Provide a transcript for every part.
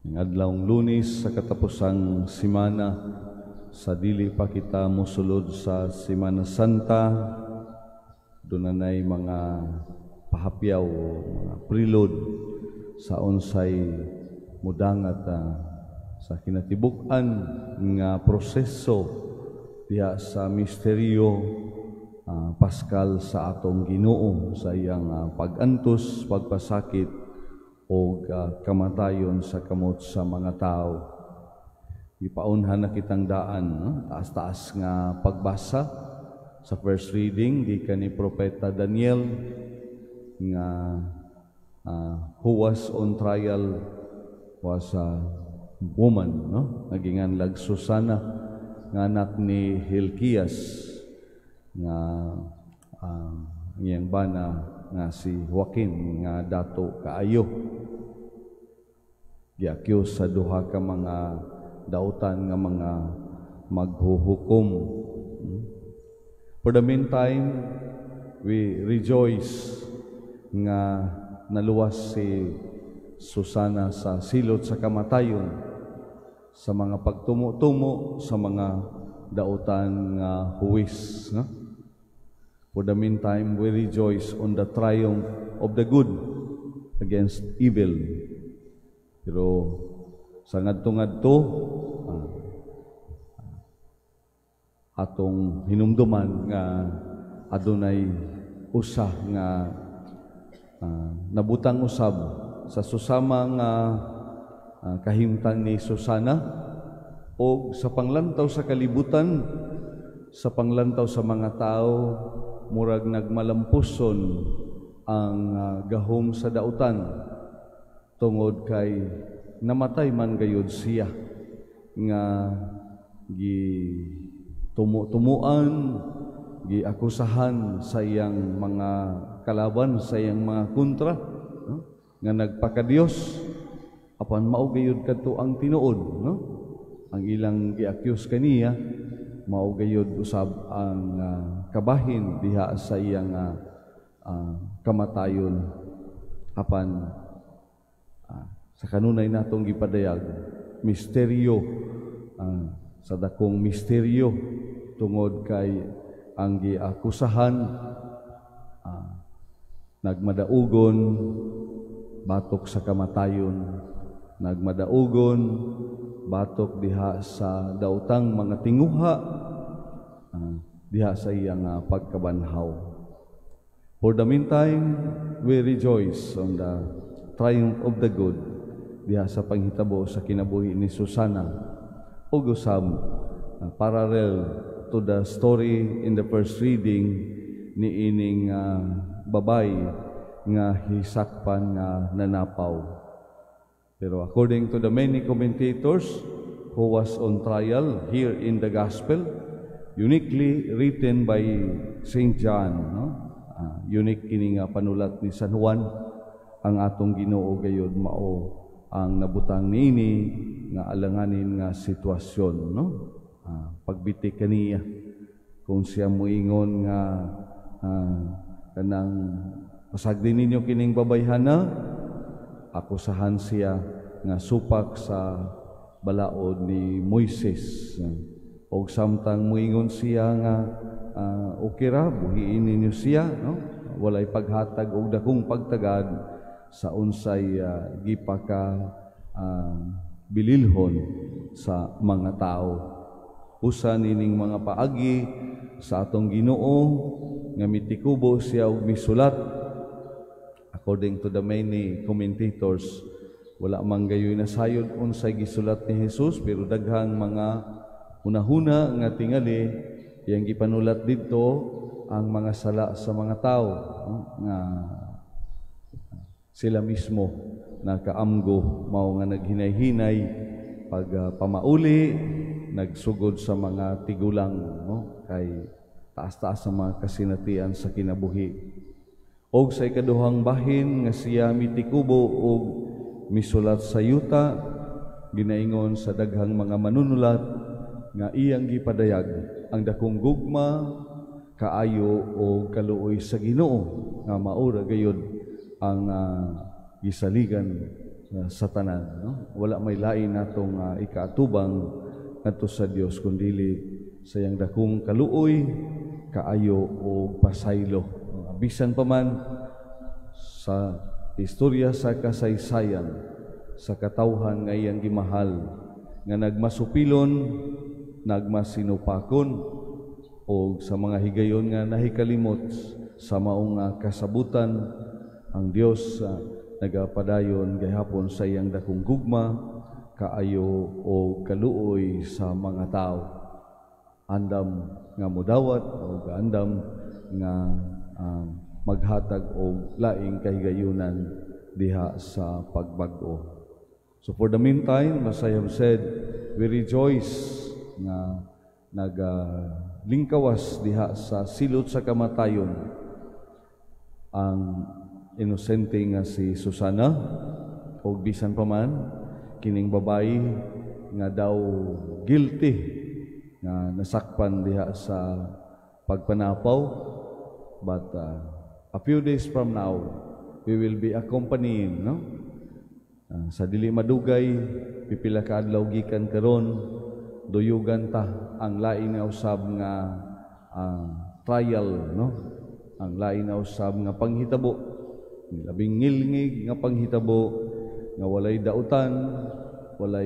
Ng adlawng Lunes sa katapusang simana, sa dili pa kita mosulod sa Semana Santa, dunanay mga pahapyaw o mga prilod sa unsay mudangat sa kinatibuk-an nga proseso diha sa misteryo Paskal sa atong Ginoo, sa iyang pag-antos, pagpasakit o kamatayon sa kamot sa mga tao. Ipaunhan na kitang daan, taas-taas nga pagbasa sa first reading gikan ni Propeta Daniel nga who was on trial was a woman, naginganlag Susana nga anak ni Hilkias nga iyang bana nga si Joaquin nga dato kaayo. Giakyus sa duha ka mga dautan nga mga maghuhukom. For the meantime, we rejoice nga naluwas si Susana sa silot sa kamatayon sa mga pagtumo-tumo sa mga dautan nga huwis. For the meantime, we rejoice on the triumph of the good against evil. Pero sa ngadto-ngadto, atong hinumduman nga adunay usa nga nabutang usab sa susama nga kahimtang ni Susana o sa panglantaw sa kalibutan, sa panglantaw sa mga tao, murag nagmalampuson ang gahom sa dautan tungod kay namatay man gayud siya nga tumuan, giakusahan sa iyang mga kalaban, sa iyang mga kontra, nga nagpakadiyos apan mao gayud kadto ang tinuod, ang ilang giakyus kaniya mao gayud usab ang kabahin diha sa iyang kamatayon. Apan sa kanunay natong gipadayag misteryo, sa dakong misteryo tungod kay ang giakusahan nagmadaugon batok sa kamatayon, nagmadaugon batok diha sa dautang mga tinguha, diha sa iyang pagkabanhaw. For the meantime, we rejoice on the triumph of the good diha sa panghitabo sa kinabuhi ni Susana. Ug usab parallel to the story in the first reading ni ining babay nga hisakpan nga nanapaw. Pero according to the many commentators who was on trial here in the Gospel, uniquely written by Saint John, unique kini nga panulat ni San Juan, ang atong Ginoo gayud mao ang nabutang niini nga alanganin nga sitwasyon, pagbitik kaniya kung siya moingon nga kanang pasagdi ninyo kining babayhana, akusahan siya nga supak sa balaod ni Moises, o samtang moingon siya nga okay ra buhiin ninyo siya, walay paghatag og dakong pagtagad sa unsay gipaka bililhon sa mga tao. Usa nining mga paagi sa atong Ginoo nga mitikubo siya og misulat. According to the many commentators, wala man gayoy nasayod unsay gisulat ni Jesus, pero daghang mga hunahuna nga tingali iyang gipanulat didto ang mga sala sa mga tao, nga sila mismo nakaamgo mao nga naghinay-hinay pag pamauli, nagsugod sa mga tigulang, kay taas-taas sa mga kasinatian sa kinabuhi. Og sa ikaduhang bahin nga siya mitikubo og misulat sa yuta, ginaingon sa daghang mga manunulat nga iyang gipadayag ang dakong gugma, kaayo o kaluoy sa Ginoo, nga maura gayud ang gisaligan sa tanan, no? Wala may lain natong ikaatubang ngadto sa Dios kundili sayang dakong kaluoy, kaayo o pasaylo. Bisan pa man sa istorya sa kasaysayan sa katawhan nga iyang gimahal nga nagmasupilon, nagmasinupakon o sa mga higayon nga nahikalimot sa maong kasabutan, ang Dios nagapadayon gayhapon sa iyang dakong gugma, kaayo o kaluoy sa mga tao. Andam nga mudawat o andam nga maghatag og laing kahigayunan diha sa pagbag-o. So for the meantime, as I have said, we rejoice nga naglingkawas diha sa silot sa kamatayon ang inosente nga si Susana, o bisan pa man kining babayi nga daw guilty nga nasakpan diha sa pagpanapaw. But a few days from now, we will be accompanying, no? Sa dili madugay, pipila ka adlaw gikan karon, duyugan ta ang lain nga usab nga trial, no? Ang lain nga usab nga panghitabo, labing ngilngig nga panghitabo nga walay dautan, walay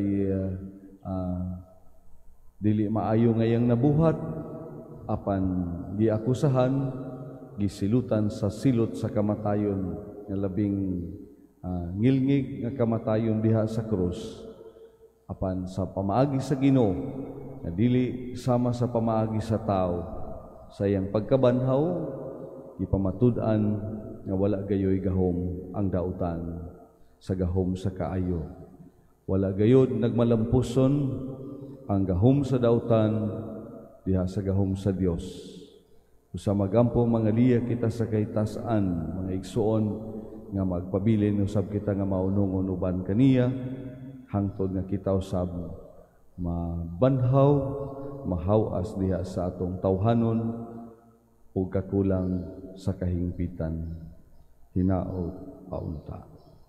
dili maayo ngayang nabuhat, apan giakusahan, gisilutan sa silot sa kamatayon nga labing ngilngig nga kamatayon diha sa krus, apan sa pamaagi sa Ginoo nga dili sama sa pamaagi sa tao, sa iyang pagkabanhaw ipamatud-an nga wala gayoy gahom ang dautan sa gahom sa kaayo, wala gayod nagmalampuson ang gahom sa dautan diha sa gahom sa Dios. Usa magampo mga liya kita sa kahitasan, mga igsuon nga magpabilin usab kita nga maunungon uban kaniya, hangtod nga kita usab mabanhaw, mahawas diha sa atong tawhanon ug kakulang sa kahingpitan. Hinaot paunta.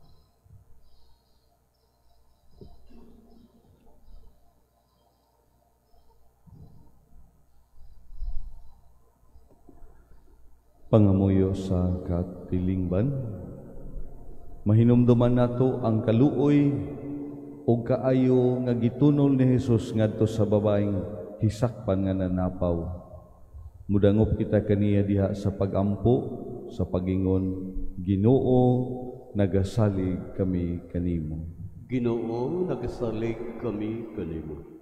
Pangamuyo sa katilingban, mahinumduman nato ang kaluoy o kaayo nga gitunol ni Jesus ngadto sa babaeng hisakpan nga nanapaw. Mudangop kita kaniya diha sa pagampo, sa pagingon, Ginoo, nagasalig kami kanimo. Ginoo, nagasalig kami kanimo.